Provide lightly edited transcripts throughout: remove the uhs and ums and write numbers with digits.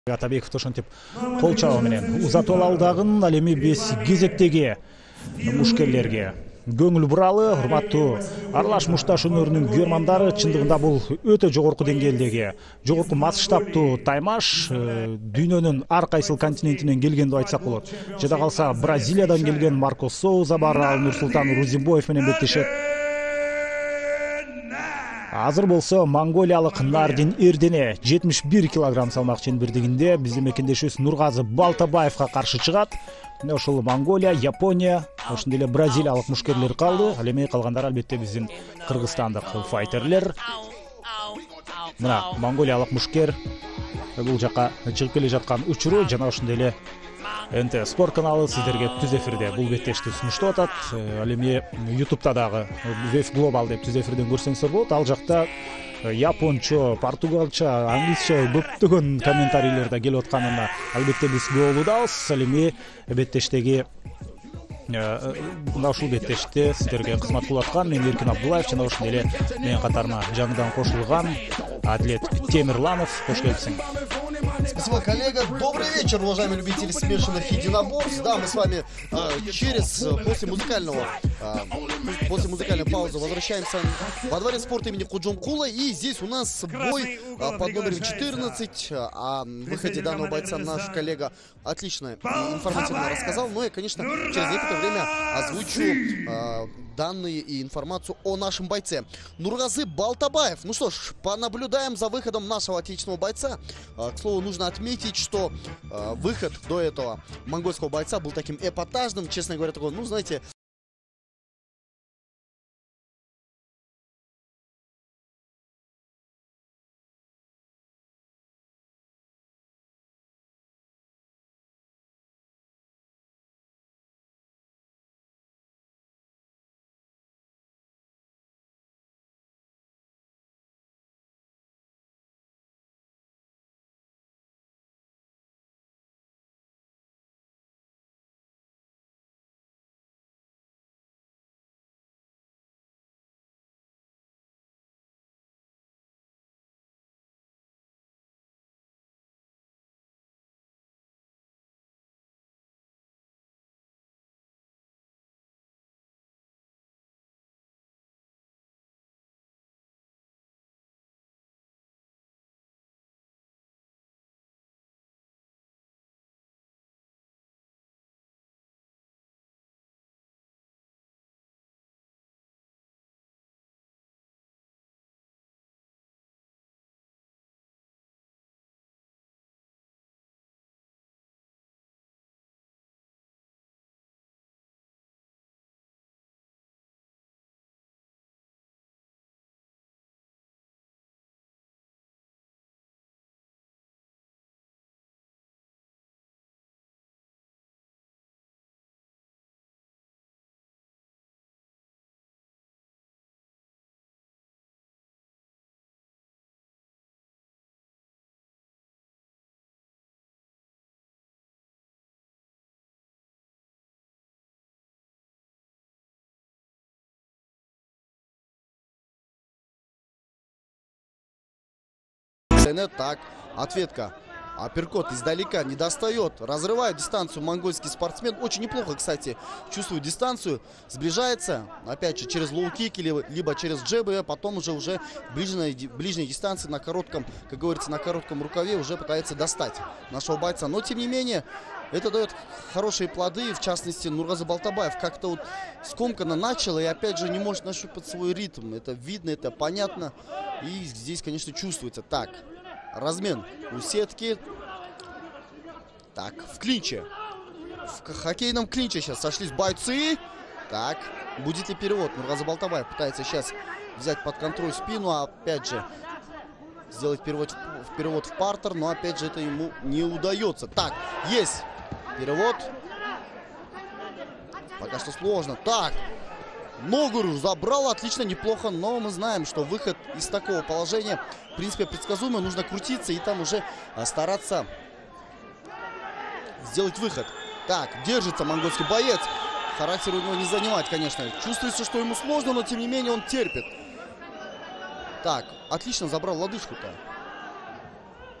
Атабеков ошентип кол чабуу менен узатып алдагын ал эми 5 кезектеги мушкерлерге көңүл буралы. Урматтуу аралаш мушташ өнөрүнүн күйөрмандары, чындыгында бул өтө жогорку деңгээлдеги, жогорку масштабтуу таймаш. Дүйнөнүн ар кайсыл континентинен келген деп айтсак болот. Жада калса Бразилиядан келген Марко Соуза бар, ал Нурсултан Рузимбоев менен беттешет. Азыр болсо монголиялык Нардин Эрдене 71 килограмм салмак чембирдигинде биздин мекендешибиз Нургазы Балтабаевга каршы чыгат. Ошол Монголия, Япония, ошондой эле бразилиялык мушкерлер калды. Ал эми калгандары албетте биздин кыргызстандык файтерлер. Мына монголиялык мушкер бул жака чыгып келе жаткан учуру жана ошондой эле НТ Спорт каналы сиздерге түз эфирде бул беттешти сунуштап атат. Ал эми YouTube'та дагы Wave Global деп түз эфирден көрсөңүздөр болот. Ал жакта япончо, португалча, англисче көптөгөн комментарийлер да келип атканына албетте биз күбө болуудабыз. Ал эми беттештеги мына ушул беттеште сиздерге кызмат кылып аткан мен Эркин Абдуллаев жана ошондой эле менин катарыма жаңыдан кошулган Адлет Темирланов. Кош келипсиң. Спасибо, коллега. Добрый вечер, уважаемые любители смешанных единоборств. Да, мы с вами после музыкальной паузы возвращаемся во дворец спорта имени Куджумкула. И здесь у нас бой под номером 14. О выходе данного бойца наш коллега отлично информативно рассказал. Но я, конечно, через некоторое время озвучу данные и информацию о нашем бойце. Нургазы Балтабаев. Ну что ж, понаблюдаем за выходом нашего отечественного бойца. К слову, нужно отметить, что выход до этого монгольского бойца был таким эпатажным, честно говоря, такой, ну, знаете... Так, ответка. Апперкот издалека не достает. Разрывает дистанцию монгольский спортсмен. Очень неплохо, кстати, чувствует дистанцию. Сближается, опять же, через лоу-кики, либо через джебы. А потом уже в ближней дистанции на коротком, как говорится, на коротком рукаве уже пытается достать нашего бойца. Но, тем не менее, это дает хорошие плоды. В частности, Нургазы Балтабаев как-то вот скомканно начал и, опять же, не может нащупать свой ритм. Это видно, это понятно. И здесь, конечно, чувствуется. Так. Размен у сетки. Так, в клинче. В хоккейном клинче сейчас сошлись бойцы. Так, будет ли перевод? Нургазы Балтабаев пытается сейчас взять под контроль спину. А опять же, сделать перевод в партер. Но опять же, это ему не удается. Так, есть перевод. Пока что сложно. Так. Ногу забрал, отлично, неплохо, но мы знаем, что выход из такого положения, в принципе, предсказуемый. Нужно крутиться и там уже стараться сделать выход. Так, держится монгольский боец. Характер у него не занимает, конечно. Чувствуется, что ему сложно, но тем не менее он терпит. Так, отлично забрал лодыжку-то.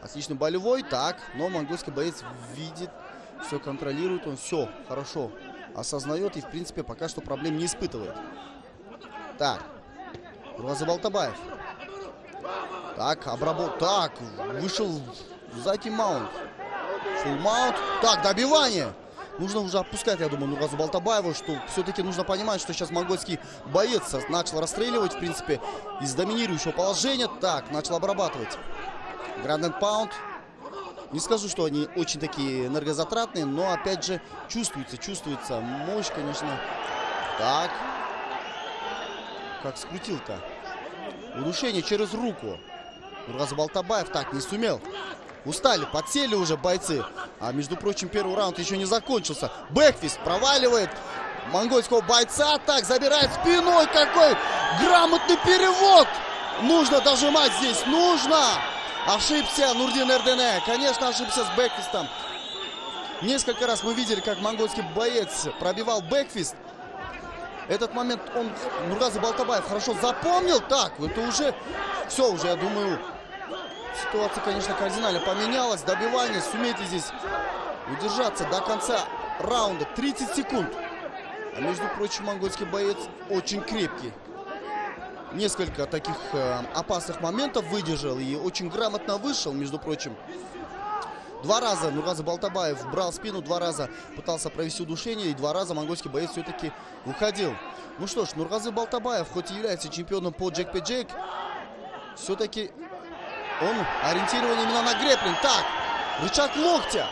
Отличный болевой. Так, но монгольский боец видит, все контролирует. Он все хорошо осознает и, в принципе, пока что проблем не испытывает. Так, Нургазы Балтабаев. Так, обработал. Так, вышел сзади маунт. Фулл маунт. Так, добивание. Нужно уже отпускать, я думаю, Нургазу Балтабаеву, что все-таки нужно понимать, что сейчас монгольский боец начал расстреливать, в принципе, из доминирующего положения. Так, начал обрабатывать. Гранд энд паунд. Не скажу, что они очень такие энергозатратные, но, опять же, чувствуется мощь, конечно. Так. Как скрутил-то. Удушение через руку. Нургазы Балтабаев так не сумел. Устали, подсели уже бойцы. А, между прочим, первый раунд еще не закончился. Бэкфист проваливает монгольского бойца. Так, забирает спиной. Какой грамотный перевод. Нужно дожимать здесь. Нужно. Ошибся Нурдин Эрдене. Конечно, ошибся с бэкфистом. Несколько раз мы видели, как монгольский боец пробивал бэкфист. Этот момент Нургазы Балтабаев хорошо запомнил. Так, это уже все, уже, я думаю, ситуация, конечно, кардинально поменялась. Добивание. Сумеет ли здесь удержаться до конца раунда? 30 секунд. А, между прочим, монгольский боец очень крепкий. Несколько таких опасных моментов выдержал и очень грамотно вышел, между прочим. 2 раза Нургазы Балтабаев брал спину, 2 раза пытался провести удушение, и 2 раза монгольский боец все-таки уходил. Ну что ж, Нургазы Балтабаев, хоть и является чемпионом по джек-пе-джек, все-таки он ориентирован именно на грэпплинг. Так, рычаг локтя.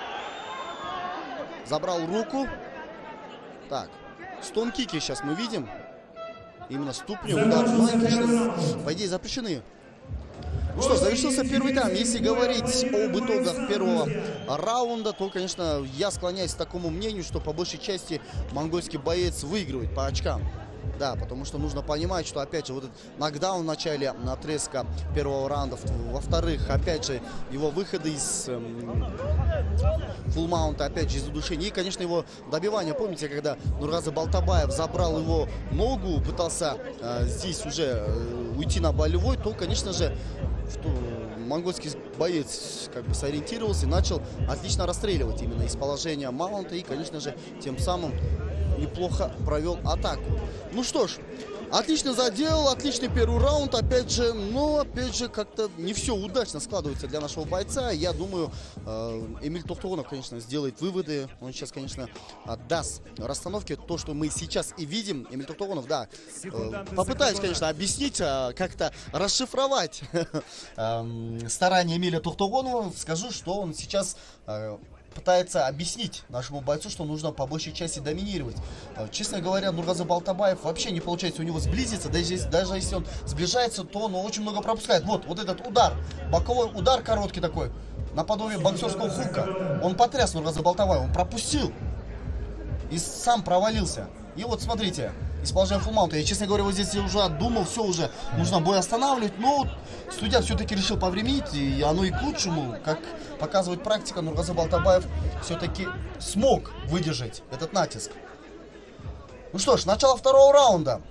Забрал руку. Так, стон-кики сейчас мы видим. Именно ступню, удар в ноги, конечно, по идее, запрещены. Ну что, завершился первый тайм. Если говорить об итогах первого раунда, то, конечно, я склоняюсь к такому мнению, что по большей части монгольский боец выигрывает по очкам. Да, потому что нужно понимать, что, опять же, вот этот нокдаун в начале отрезка первого раунда, во-вторых, опять же, его выходы из фулл-маунта, опять же, из удушения. И, конечно, его добивание. Помните, когда Нургазы Балтабаев забрал его ногу, пытался здесь уже уйти на болевой, то, конечно же, монгольский боец как бы сориентировался и начал отлично расстреливать именно из положения маунта. И, конечно же, тем самым неплохо провел атаку. Ну что ж, отлично заделал, отличный первый раунд. Опять же, но опять же, как-то не все удачно складывается для нашего бойца. Я думаю, Эмиль Тохтогонов, конечно, сделает выводы. Он сейчас, конечно, даст расстановки. То, что мы сейчас и видим. Эмиль Тохтогонов, да, попытаюсь, конечно, объяснить, как-то расшифровать старания Эмиля Тохтогонова. Скажу, что он сейчас пытается объяснить нашему бойцу, что нужно по большей части доминировать. Честно говоря, Нургазы Балтабаев вообще не получается у него сблизиться. Даже если он сближается, то он очень много пропускает. Вот этот удар, боковой удар короткий такой, наподобие боксерского хука. Он потряс Нургазы Балтабаева, он пропустил и сам провалился. И вот смотрите, из положения фулл-маунта. Я, честно говоря, вот здесь я уже отдумал, все уже, нужно бой останавливать. Но судья все-таки решил повременить, и оно и к лучшему. Как показывает практика, Нургазы Балтабаев все-таки смог выдержать этот натиск. Ну что ж, начало второго раунда.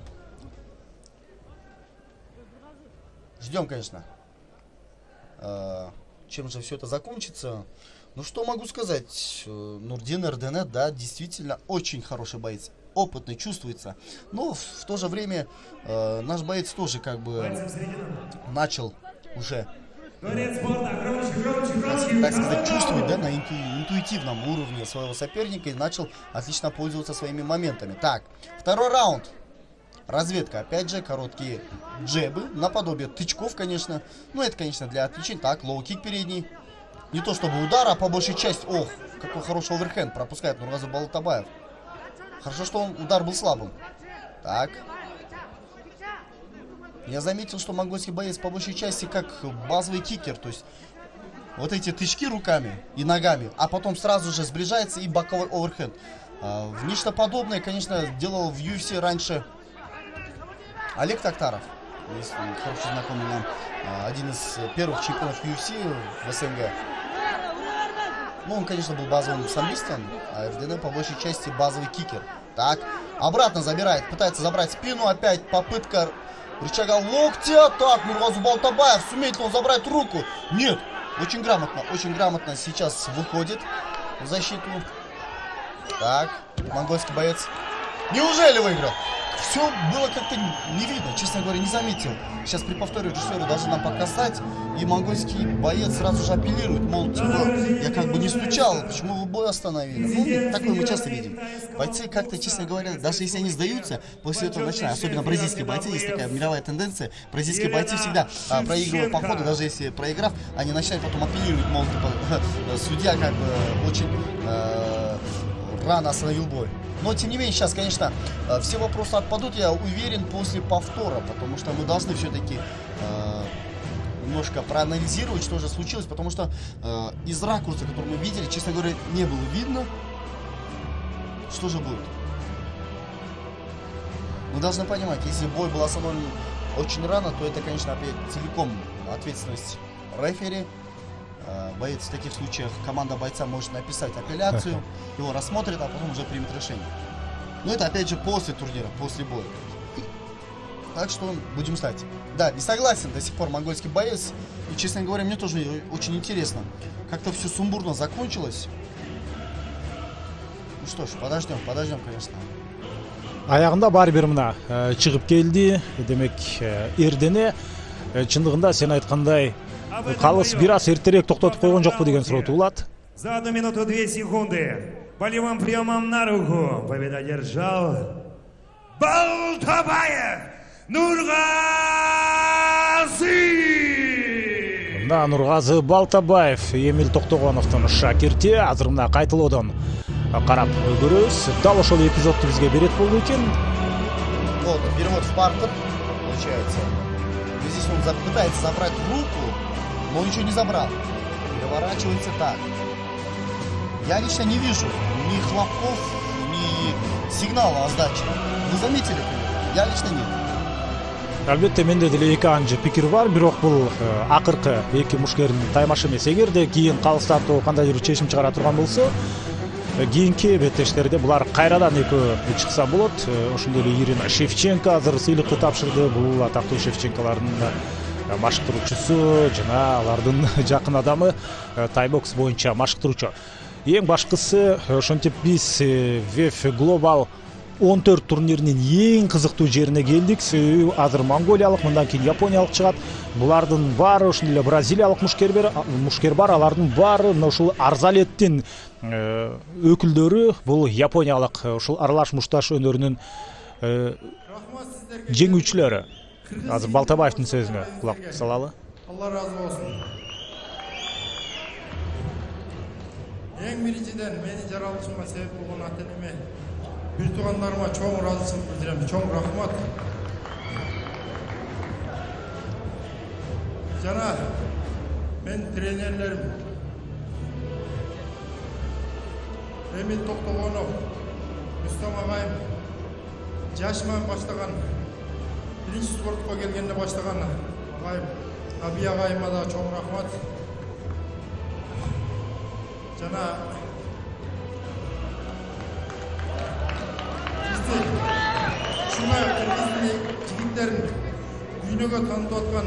Ждем, конечно, чем же все это закончится. Ну что могу сказать, Нурдин Эрдене, да, действительно очень хороший боец. Опытный, чувствуется. Но в то же время наш боец тоже как бы начал уже, так сказать, чувствовать, да, на интуитивном уровне своего соперника и начал отлично пользоваться своими моментами. Так, второй раунд. Разведка. Опять же, короткие джебы, наподобие тычков, конечно. Ну, это, конечно, для отвлечения. Так, лоу-кик передний. Не то чтобы удар, а по большей части. Ох, какой хороший оверхенд пропускает Нургазы Балтабаев. Хорошо, что удар был слабым. Так. Я заметил, что монгольский боец по большей части как базовый кикер. То есть вот эти тычки руками и ногами, а потом сразу же сближается и боковой оверхенд. Нечто подобное, конечно, делал в UFC раньше Олег Токтаров. Если хорошо знакомый нам, один из первых чемпионов UFC в СНГ. Ну, он, конечно, был базовым самбистом, а Эрдене по большей части базовый кикер. Так, обратно забирает, пытается забрать спину, опять попытка рычага локтя. Так, Нургазы Балтабаев, сумеет ли он забрать руку? Нет, Очень грамотно сейчас выходит в защиту. Так, монгольский боец. Неужели выиграл? Все было как-то не видно, честно говоря, не заметил. Сейчас при повторе режиссеры должны нам показать. И монгольский боец сразу же апеллирует, мол, типа, я как бы не стучал, почему вы бой остановили? Ну, такое мы часто видим. Бойцы как-то, честно говоря, даже если они сдаются, после этого начинают, особенно бразильские бойцы, есть такая мировая тенденция, бразильские бойцы всегда проигрывают по ходу, даже если проиграв, они начинают потом апеллировать, мол, типа, судья как бы очень рано остановил бой. Но, тем не менее, сейчас, конечно, все вопросы отпадут, я уверен, после повтора, потому что мы должны все-таки немножко проанализировать, что же случилось, потому что из ракурса, который мы видели, честно говоря, не было видно, что же будет. Мы должны понимать, если бой был остановлен очень рано, то это, конечно, опять целиком ответственность рефери. Боец в таких случаях, команда бойца может написать апелляцию, его рассмотрят, а потом уже примет решение. Но это опять же после турнира, после боя. Так что будем ждать. Да, не согласен до сих пор монгольский боец. И, честно говоря, мне тоже очень интересно. Как-то все сумбурно закончилось. Ну что ж, подождем, конечно. Аяғында барбер мына чыгып келди. Демек, Эрдене чындыгында сен айткандай калыс бир аз эртерээк токтотуп койгон жокпу деген суроо туулат. За 1 минуту 2 секунды болевым приемом на руку победу одержал Балтабаев Нургазы. Мына Нургазы Балтабаев Эмил Токтогоновдун шакирти. Азыр мына кайтылоодон карап көрөбүз. Дал ошол эпизодду бизге берет болду экен. Вот, перевод в партер, получается. И здесь он пытается забрать руку, но он ничего не забрал. Переворачивается так. Я лично не вижу ни хлопков, ни сигнала о сдаче. Вы заметили? Я лично нет. Албетте менде деле эки анча пикир бар, бирок бул акыркы эки мушкердин таймашы эмес. Эгерде кийин калыстатуу кандайдыр бир чечим чыгара турган болсо, кийинки беттештерде булар кайрадан экөө чыкса болот. Ошондой эле Ирина Шевченко азыр сыйлыкты тапшырды. Бул атактуу Шевченколордун машыктыруучусу жана алардын жакын адамы, тайбокс боюнча машыктыруучу. Эң башкысы ошентип биз ВЕФ Global 14 турниринин эң кызыктуу жерине келдик. Себеби азыр монголиялык, мындан кийин япониялык чыгат. Булардын баары, ошондой эле бразилиялык мушкер бар, алардын баары ушул арзалеттин өкүлдөрү. Бул япониялык ушул аралаш мушташ өнөрүнүн жеңүүчүлөрү. Азыр Балтабаевдин сөзүнө кулак салалы. Allah razı olsun. Ең биринчиден мени жаралышыма себеп болгон ата-энеме, бир туугандарыма чоң ыраазычылык билдирем, чоң рахмат. Жана мен тренерлерим Эмил Токтогонов, Рустам агайым жашыман баштаган, биринчи спортко келгенде баштаган агайым Аби агайыма да чоң рахмат. Жана ушундай кыргыздын жигиттерин дүйнөгө таанытып аткан,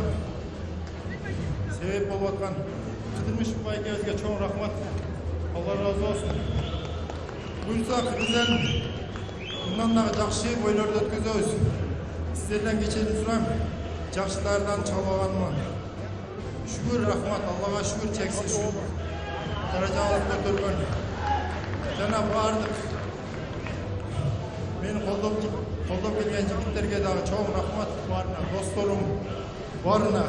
себеп болуп аткан Кыдырмышев байкебизге чоң рахмат. Allah razı olsun. Буюрса бизден мындан дагы жакшы бойлорду өткөзөбүз. Сиздерден кечирим сурайм. Жакшылардан чалбаганыма. Шүгүр рахмат, Аллага шүгүр чексиз шүгүр. Даражаңызды көтөргөн. Жана бардык мени колдоп келген жигиттерге дагы чоң рахмат. Баарына досторум, баарына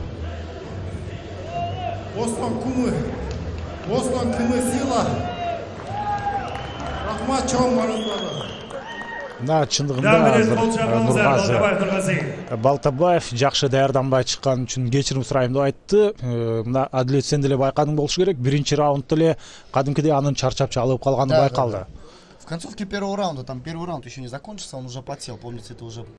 Бостон кымы сила. Рахмат чоң барыңыздарга. Мына чындыгында азыр Нургазы Балтабаев жакшы даярданбай чыккан үчүн кечирим сурайм деп айтты. Мына Адилет, сен деле байкадың болуш керек. Биринчи раундда эле кадимкидей анын чарчап чалып калганы байкалды. В концовке первого раунда, там первый раунд еще не закончился, он уже подсел, помните, это уже